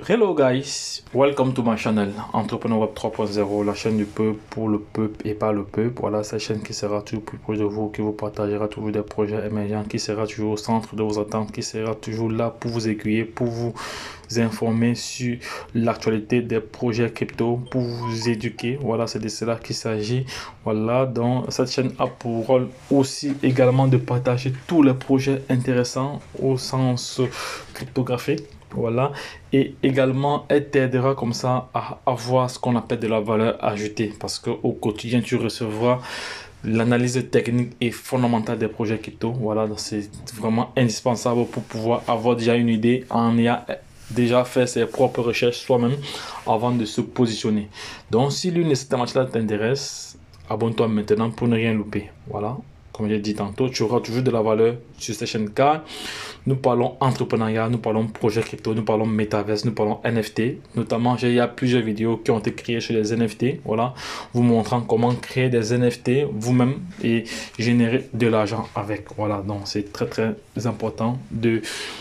Hello guys, welcome to my channel Entrepreneur Web 3.0, la chaîne du peuple pour le peuple et pas le peuple. Voilà, cette chaîne qui sera toujours plus proche de vous, qui vous partagera toujours des projets émergents, qui sera toujours au centre de vos attentes, qui sera toujours là pour vous aiguiller, pour vous informer sur l'actualité des projets crypto, pour vous éduquer. Voilà, c'est de cela qu'il s'agit. Voilà, donc cette chaîne a pour rôle aussi également de partager tous les projets intéressants au sens cryptographique. Voilà, et également elle t'aidera comme ça à avoir ce qu'on appelle de la valeur ajoutée, parce que au quotidien tu recevras l'analyse technique et fondamentale des projets crypto. Voilà, c'est vraiment indispensable pour pouvoir avoir déjà une idée en ayant déjà fait ses propres recherches soi-même avant de se positionner. Donc si l'une de ces thématiques-là t'intéresse, abonne-toi maintenant pour ne rien louper. Voilà, comme j'ai dit tantôt, tu auras toujours de la valeur sur cette chaîne car nous parlons entrepreneuriat, nous parlons projet crypto, nous parlons métaverse, nous parlons NFT. Notamment, il y a plusieurs vidéos qui ont été créées sur les NFT. Voilà, vous montrant comment créer des NFT vous-même et générer de l'argent avec. Voilà, donc c'est très important de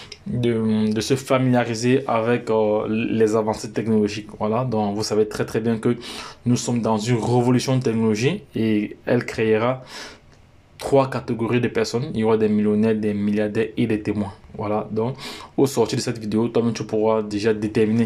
se familiariser avec les avancées technologiques. Voilà, donc vous savez très bien que nous sommes dans une révolution de technologie et elle créera trois catégories de personnes. Il y aura des millionnaires, des milliardaires et des témoins. Voilà, donc au sortir de cette vidéo, toi-même tu pourras déjà déterminer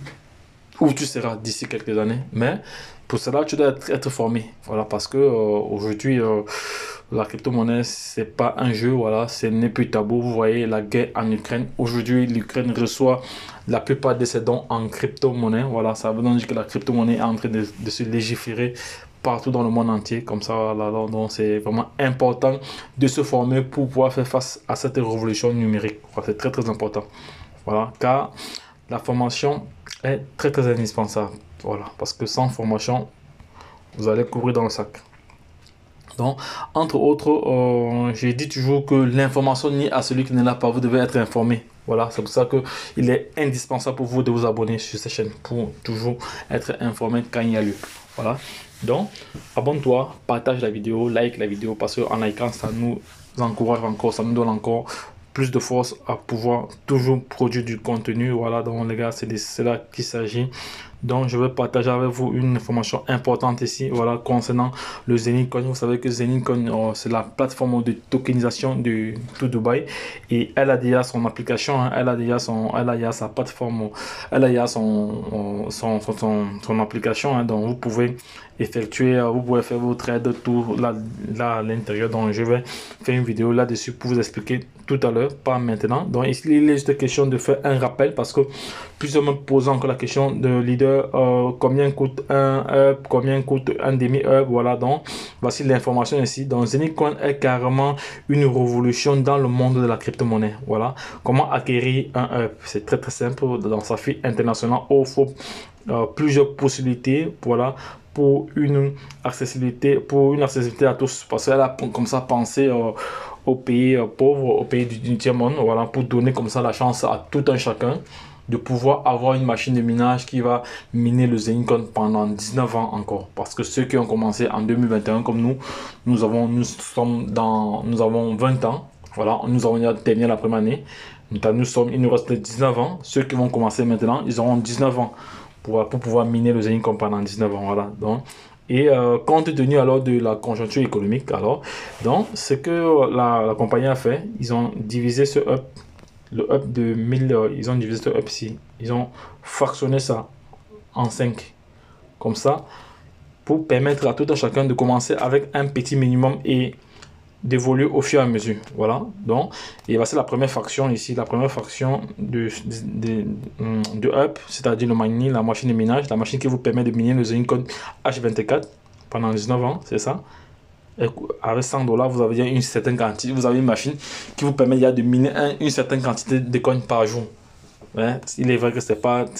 où tu seras d'ici quelques années. Mais pour cela, tu dois être formé. Voilà, parce que aujourd'hui, la crypto-monnaie, c'est pas un jeu. Voilà, ce n'est plus tabou. Vous voyez la guerre en Ukraine. Aujourd'hui, l'Ukraine reçoit la plupart de ses dons en crypto-monnaie. Voilà, ça veut dire que la crypto-monnaie est en train de se légiférer partout dans le monde entier, comme ça. Voilà, donc c'est vraiment important de se former pour pouvoir faire face à cette révolution numérique. Voilà, c'est très important. Voilà, car la formation est très indispensable. Voilà, parce que sans formation, vous allez courir dans le sac. Donc, entre autres, j'ai dit toujours que l'information nie à celui qui n'est là pas. Vous devez être informé. Voilà, c'est pour ça qu'il est indispensable pour vous de vous abonner sur cette chaîne pour toujours être informé quand il y a lieu. Voilà, donc abonne-toi, partage la vidéo, like la vidéo parce qu'en likant, ça nous encourage encore, ça nous donne encore plus de force à pouvoir toujours produire du contenu. Voilà, donc les gars, c'est de cela qu'il s'agit. Donc je vais partager avec vous une information importante ici, voilà, concernant le Zenith Coin. Vous savez que Zenith Coin, c'est la plateforme de tokenisation de tout Dubaï et elle a déjà son application, hein, elle a déjà sa plateforme, elle a déjà son application, hein, donc vous pouvez effectuer, vous pouvez faire vos trades tout là à l'intérieur. Donc je vais faire une vidéo là-dessus pour vous expliquer tout à l'heure, pas maintenant. Donc ici il est juste question de faire un rappel parce que plusieurs me posent encore la question de leader, combien coûte un hub, combien coûte un demi-hub. Voilà, donc voici l'information ici. Donc Zenith Coin est carrément une révolution dans le monde de la crypto-monnaie. Voilà, comment acquérir un hub, c'est très simple. Dans sa fille internationale offre plusieurs possibilités, voilà, pour une accessibilité à tous, parce qu'elle a comme ça pensé aux pays pauvres, aux pays du tiers monde, voilà, pour donner comme ça la chance à tout un chacun de pouvoir avoir une machine de minage qui va miner le Zenith Coin pendant 19 ans encore. Parce que ceux qui ont commencé en 2021 comme nous avons 20 ans. Voilà, nous avons déjà terminé la première année. Il nous reste 19 ans. Ceux qui vont commencer maintenant, ils auront 19 ans pour pouvoir miner le Zenith Coin pendant 19 ans. Voilà, donc et compte tenu alors de la conjoncture économique, alors donc ce que la compagnie a fait, ils ont divisé ce hub, le hub de 1000, ils ont divisé ce hub ici, ils ont fractionné ça en 5 comme ça pour permettre à tout un chacun de commencer avec un petit minimum et d'évoluer au fur et à mesure. Voilà, donc et voici la première fraction ici, la première fraction de hub, c'est-à-dire le mining, la machine de minage, la machine qui vous permet de miner le Zenith Coin H24 pendant 19 ans, c'est ça. Et avec 100 $, vous avez déjà une certaine quantité, vous avez une machine qui vous permet déjà de miner une certaine quantité de coins par jour. Ouais, il est vrai que c'est pas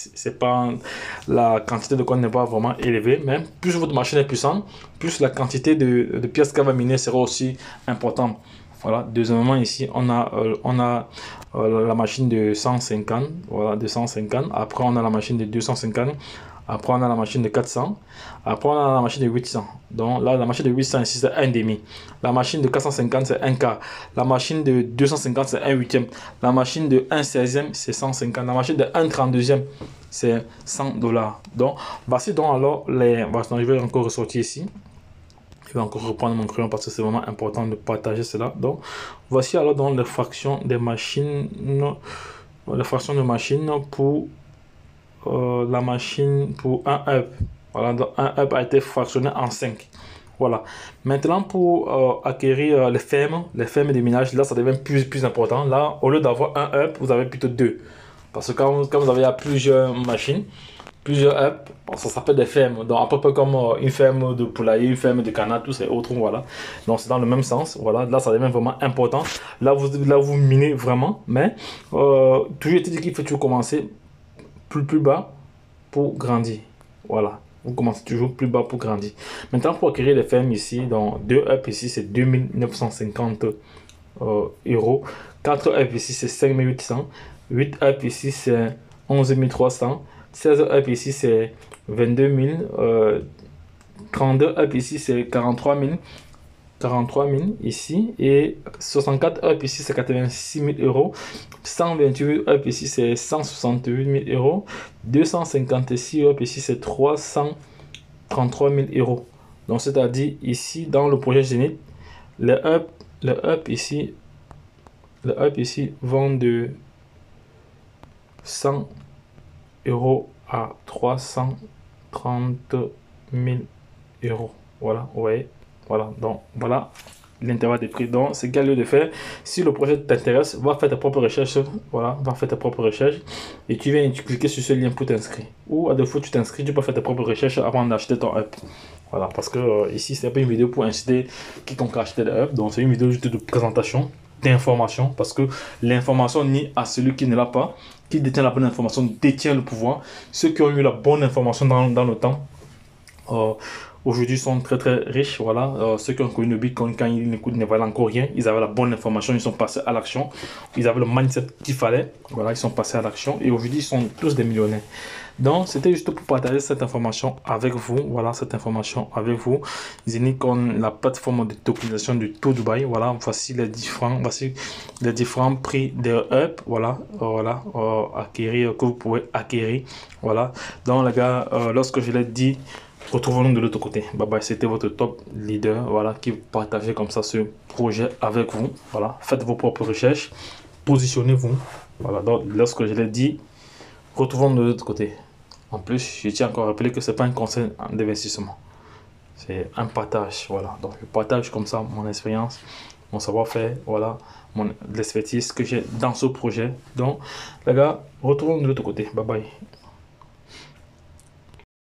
la quantité de coins n'est pas vraiment élevée, mais plus votre machine est puissante, plus la quantité de pièces qu'elle va miner sera aussi importante. Voilà, deuxièmement ici on a la machine de 150, voilà, 250. Après on a la machine de 250 Après, on a la machine de 400. Après, on a la machine de 800. Donc là, la machine de 800 ici, c'est 1,5. La machine de 450, c'est 1 quart. La machine de 250, c'est 1/8. La machine de 1/16, c'est 150. La machine de 1/32, c'est $100. Donc, voici donc alors les... Je vais encore ressortir ici. Je vais encore reprendre mon crayon parce que c'est vraiment important de partager cela. Donc, voici alors dans les fractions des machines, les fractions de machines pour la machine pour un up. Voilà, donc un up a été fractionné en 5. Voilà. Maintenant, pour acquérir les fermes de minage, là, ça devient plus important. Là, au lieu d'avoir un up, vous avez plutôt 2. Parce que quand vous avez plusieurs machines, plusieurs up, ça s'appelle des fermes. Donc, à peu près comme une ferme de poulailler, une ferme de canard, tout c'est autre. Voilà. Donc, c'est dans le même sens. Voilà. Là, ça devient vraiment important. Là, vous minez vraiment. Mais, toujours est-il qu'il faut toujours commencer plus bas pour grandir. Voilà. Vous commencez toujours plus bas pour grandir. Maintenant, pour acquérir les fermes ici, donc 2 up ici, c'est 2950 euros. 4 up ici, c'est 5800. 8 up ici, c'est 11 300. 16 up ici, c'est 22 000. 32 up ici, c'est 43 000. 43 000 ici. Et 64 up ici, c'est 86 000 euros. 128 up ici, c'est 168 000 euros. 256 up ici, c'est 333 000 euros. Donc, c'est-à-dire ici, dans le projet Zénith, le up ici vont de 100 euros à 330 000 euros. Voilà, vous voyez. Voilà, donc voilà l'intervalle des prix. Donc, c'est quel lieu de faire. Si le projet t'intéresse, va faire tes propres recherches. Voilà, va faire tes propres recherches. Et tu viens cliquer sur ce lien pour t'inscrire. Ou à défaut, tu t'inscris, tu peux faire tes propres recherches avant d'acheter ton up. Voilà, parce que ici, c'est pas une vidéo pour inciter quiconque à acheter le up. Donc, c'est une vidéo juste de présentation, d'information. Parce que l'information nie à celui qui ne l'a pas. Qui détient la bonne information détient le pouvoir. Ceux qui ont eu la bonne information dans le temps. Aujourd'hui sont très riches. Voilà. Ceux qui ont connu le Bitcoin quand ils ne valaient encore rien, ils avaient la bonne information, ils sont passés à l'action, ils avaient le mindset qu'il fallait, voilà, ils sont passés à l'action et aujourd'hui ils sont tous des millionnaires. Donc c'était juste pour partager cette information avec vous. Voilà, cette information avec vous. Zénith, la plateforme de tokenisation du tout Dubaï. Voilà, voici les différents prix des up. Voilà, acquérir, que vous pouvez acquérir. Voilà. Donc les gars, lorsque je l'ai dit, retrouvons-nous de l'autre côté. Bye bye, c'était votre top leader, voilà, qui partageait comme ça ce projet avec vous. Voilà, faites vos propres recherches, positionnez-vous. Voilà, donc lorsque je l'ai dit, retrouvons-nous de l'autre côté. En plus, je tiens encore à rappeler que ce n'est pas un conseil d'investissement. C'est un partage, voilà. Donc je partage comme ça mon expérience, mon savoir-faire, voilà, l'expertise que j'ai dans ce projet. Donc les gars, retrouvons-nous de l'autre côté. Bye bye.